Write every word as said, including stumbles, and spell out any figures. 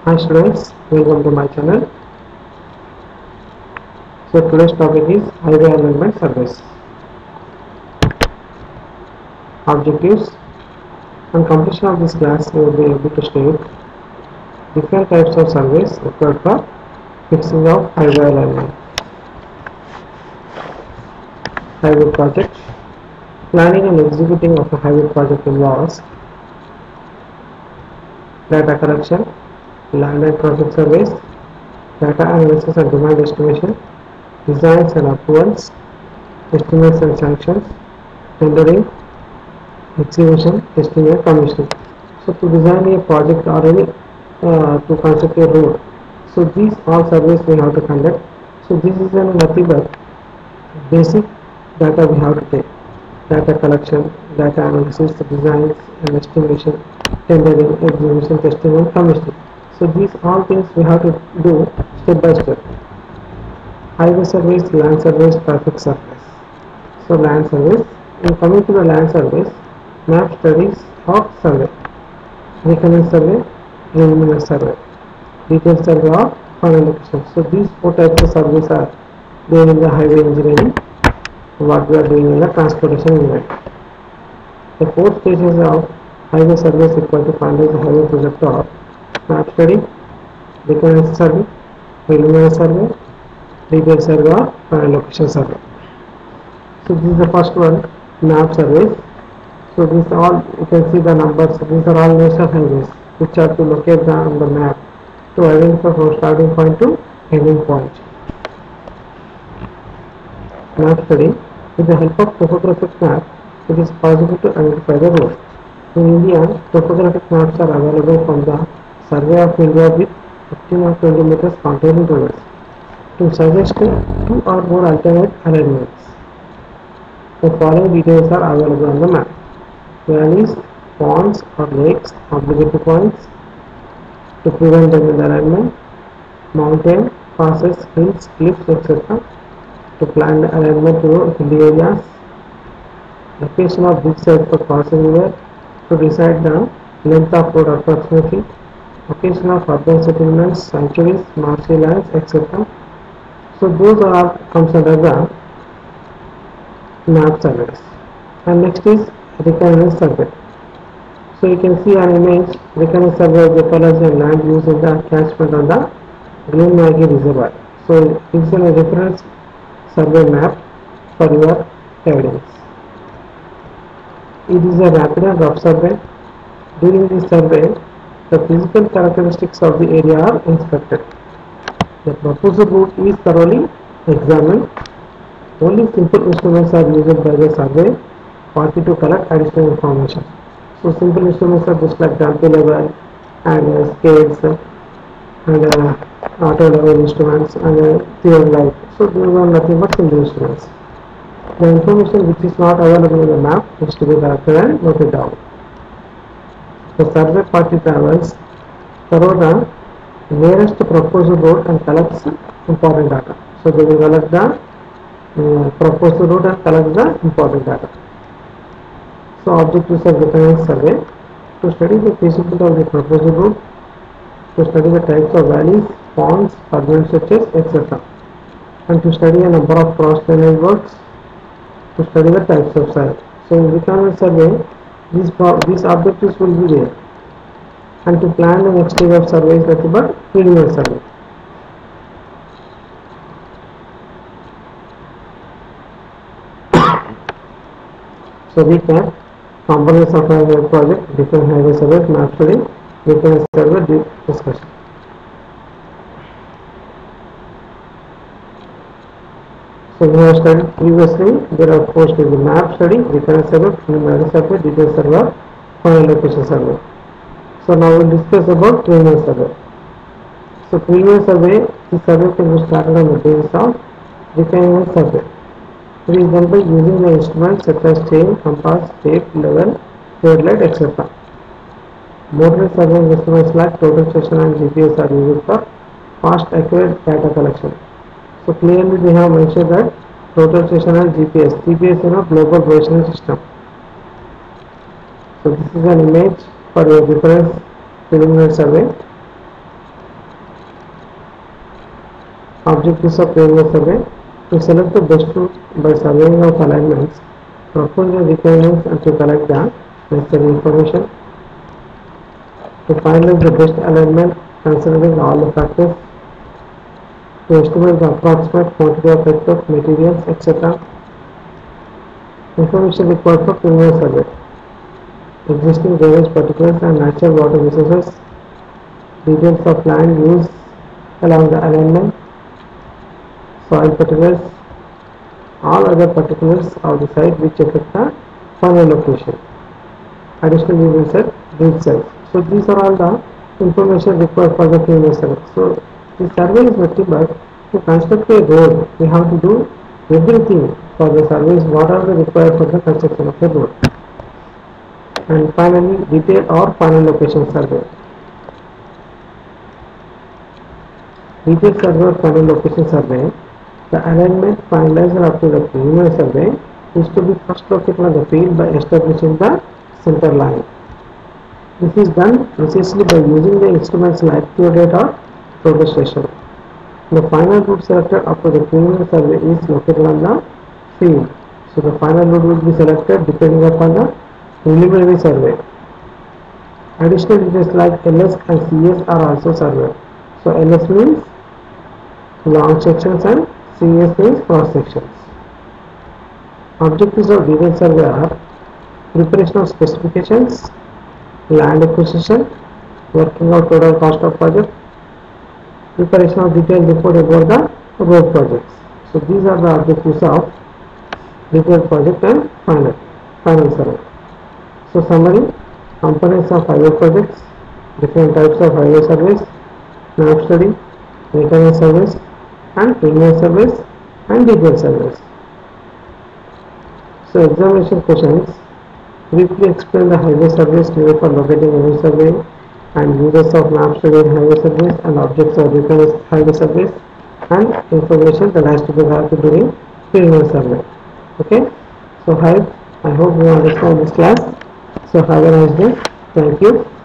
Hi students, welcome to my channel. So today's topic is highway alignment surveys. Objectives. On completion of this class, we will be able to state different types of surveys required for fixing of highway alignment. Highway project. Planning and executing of a highway project involves data collection, land and project surveys, data analysis and demand estimation, designs and approvals, estimates and sanctions, tendering, execution, testing and commissioning. So to design a project or any uh, to construct a road, so these all surveys we have to conduct. So this is a nothing but basic data we have to take: data collection, data analysis, designs and estimation, tendering, execution, testing and commissioning. So these all things we have to do step by step. Highway surveys, land surveys, traffic surveys. So land surveys. In coming to the land surveys, map studies or survey, recurrent survey, preliminary survey, detailed survey or final location. So these four types of surveys are there in the highway engineering, what we are doing in the transportation engineering. The four stages of highway surveys required to finalize the highway project are map study, recurrent survey, preliminary survey, detailed survey or final location survey. So this is the first one, map surveys. So these all, you can see the numbers, these are all national highways which are to locate the, on the map to identify from starting point to ending point. Map study. With the help of topographic map, it is possible to identify the road. In India, topographic maps are available from the Survey of India with fifteen or twenty meters contouring roads to suggest two or more alternate alignments. The following details are available on the map: valleys, ponds or lakes, obligatory points to prevent them in alignment, mountain, passes, hills, cliffs, et cetera to plan the alignment to hilly areas, location of big sites for crossing river to decide the length of road approximately, location of urban settlements, sanctuaries, marshy lands, et cetera. So those are all comes under the map surveys. And next is recurrent survey. So you can see an image, recurrent survey of the ecology and land use in the catchment on the Green Maggie Reservoir. So this is a reference survey map for your evidence. It is a rapid and rough survey. During this survey, the physical characteristics of the area are inspected. The proposed route is thoroughly examined. Only simple instruments are used by the survey party to collect additional information. So simple instruments are just like dumpy level and uh, scales and uh, auto level instruments and uh, theory light. So these are nothing but simple instruments. The information which is not available in the map is to be collected and noted down. The survey party travels through the nearest proposed road and collects important data. So they will collect the uh, proposed road and collect the important data. So objectives of recurrent survey: to study the feasibility of the proposed route, to study the types of valleys, ponds, urban stretches, et cetera, and to study a number of cross drainage works, to study the types of soil. So in recurrent survey, these these objectives will be there, and to plan the next stage of survey is nothing but preliminary survey. So recap: components of highway project, different highway surveys, map study, recurrent survey discussion. So we have studied previously, there are four stages: map study, recurrent survey, preliminary survey, detailed survey, final location survey. So now we will discuss about preliminary survey. So preliminary survey, the survey can be started on the basis of recurrent survey. It is done by using the instruments such as chain, compass, tape, level, headlight, et cetera. Motorized surveying instruments like total station and G P S are used for fast, accurate data collection. So clearly they have mentioned that total station and G P S. G P S is a global positioning system. So this is an image for a reference preliminary survey. Objectives of preliminary survey: to select the best route by surveying of alignments, propose the requirements and to collect the necessary information. To finalize the best alignment considering all the factors. To estimate the approximate quantity of earthwork materials, et cetera. Information required for preliminary survey: existing drainage particulars and natural water resources, details of land use along the alignment, soil particulars, all other particulars of the site which affect the final location. Additionally, we will set grid cells. So these are all the information required for the preliminary survey. So the survey is nothing but to construct a road. We have to do everything for the surveys what are the required for the construction of a road. And finally, detailed or final location survey. Detailed survey or final location survey. The alignment finalizer up to the preliminary survey is to be first located on the field by establishing the center line. This is done precisely by using the instruments like geodate or progress station. The final route selected after the preliminary survey is located on the field. So the final route will be selected depending upon the preliminary survey. Additional details like L S and C S are also surveyed. So L S means long sections and C S means cross sections. Objectives of detailed survey are preparation of specifications, land acquisition, working out total cost of project, preparation of detailed report about the road projects. So these are the objectives of detailed project and final final survey. So summary: components of highway projects, different types of highway surveys, map study, maintenance surveys, and preliminary surveys and detailed surveys. So examination questions: briefly explain the highway surveys needed for locating any survey and uses of map study in highway surveys and objects of different highway surveys and information that has to be gathered during preliminary survey. Okay, so hi, I hope you understand this class. So have a nice day. Thank you.